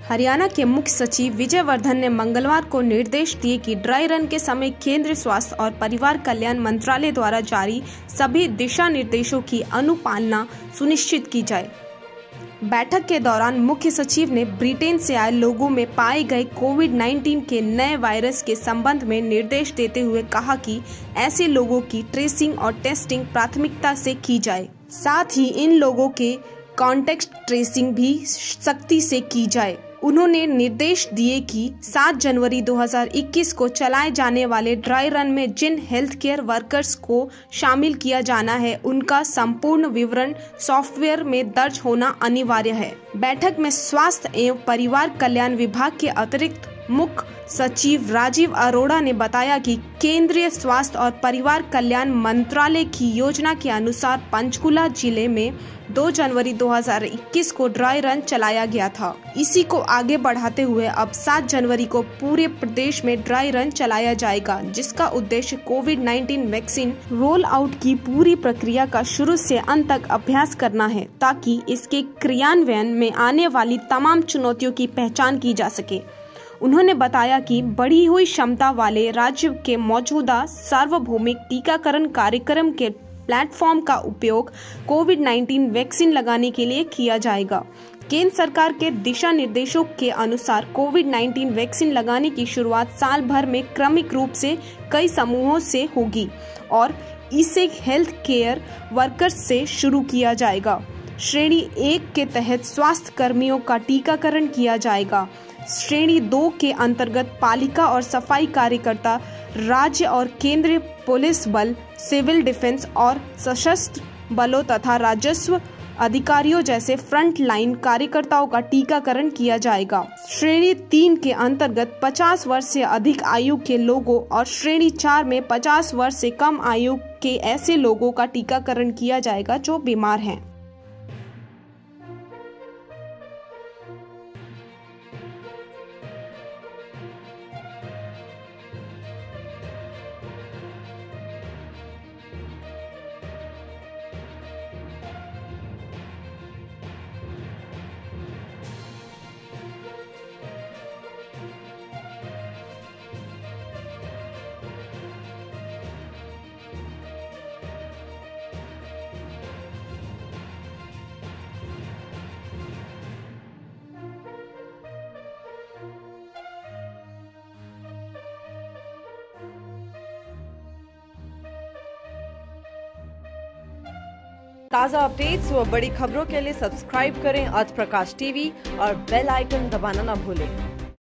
हरियाणा के मुख्य सचिव विजय वर्धन ने मंगलवार को निर्देश दिए कि ड्राई रन के समय केंद्रीय स्वास्थ्य और परिवार कल्याण मंत्रालय द्वारा जारी सभी दिशा निर्देशों की अनुपालना सुनिश्चित की जाए। बैठक के दौरान मुख्य सचिव ने ब्रिटेन से आए लोगों में पाए गए कोविड-19 के नए वायरस के संबंध में निर्देश देते हुए कहा कि ऐसे लोगों की ट्रेसिंग और टेस्टिंग प्राथमिकता से की जाए। साथ ही इन लोगों के कॉन्टेक्ट ट्रेसिंग भी सख्ती से की जाए। उन्होंने निर्देश दिए कि 7 जनवरी 2021 को चलाए जाने वाले ड्राई रन में जिन हेल्थ केयर वर्कर्स को शामिल किया जाना है, उनका संपूर्ण विवरण सॉफ्टवेयर में दर्ज होना अनिवार्य है। बैठक में स्वास्थ्य एवं परिवार कल्याण विभाग के अतिरिक्त मुख्य सचिव राजीव अरोड़ा ने बताया कि केंद्रीय स्वास्थ्य और परिवार कल्याण मंत्रालय की योजना के अनुसार पंचकुला जिले में 2 जनवरी 2021 को ड्राई रन चलाया गया था। इसी को आगे बढ़ाते हुए अब 7 जनवरी को पूरे प्रदेश में ड्राई रन चलाया जाएगा, जिसका उद्देश्य कोविड-19 वैक्सीन रोल आउट की पूरी प्रक्रिया का शुरू से अंत तक अभ्यास करना है, ताकि इसके क्रियान्वयन में आने वाली तमाम चुनौतियों की पहचान की जा सके। उन्होंने बताया कि बढ़ी हुई क्षमता वाले राज्य के मौजूदा सार्वभौमिक टीकाकरण कार्यक्रम के प्लेटफॉर्म का उपयोग कोविड-19 वैक्सीन लगाने के लिए किया जाएगा। केंद्र सरकार के दिशा निर्देशों के अनुसार कोविड-19 वैक्सीन लगाने की शुरुआत साल भर में क्रमिक रूप से कई समूहों से होगी और इसे हेल्थ केयर वर्कर्स से शुरू किया जाएगा। श्रेणी 1 के तहत स्वास्थ्य कर्मियों का टीकाकरण किया जाएगा। श्रेणी 2 के अंतर्गत पालिका और सफाई कार्यकर्ता, राज्य और केंद्रीय पुलिस बल, सिविल डिफेंस और सशस्त्र बलों तथा राजस्व अधिकारियों जैसे फ्रंट लाइन कार्यकर्ताओं का टीकाकरण किया जाएगा। श्रेणी 3 के अंतर्गत 50 वर्ष से अधिक आयु के लोगों और श्रेणी 4 में 50 वर्ष से कम आयु के ऐसे लोगों का टीकाकरण किया जाएगा जो बीमार हैं। ताज़ा अपडेट्स व बड़ी खबरों के लिए सब्सक्राइब करें आज प्रकाश टीवी और बेल आइकन दबाना न भूलें।